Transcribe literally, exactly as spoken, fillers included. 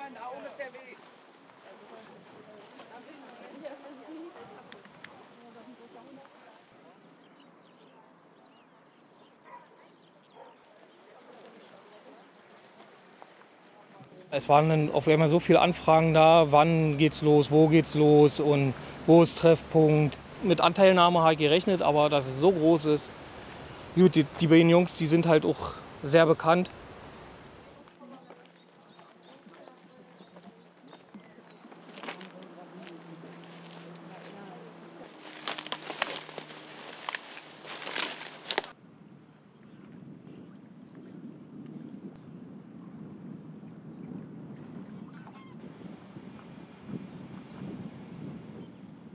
Es waren dann auf einmal so viele Anfragen da, wann geht's los, wo geht's los und wo ist Treffpunkt. Mit Anteilnahme habe ich gerechnet, aber dass es so groß ist. Gut, die, die beiden Jungs, die sind halt auch sehr bekannt.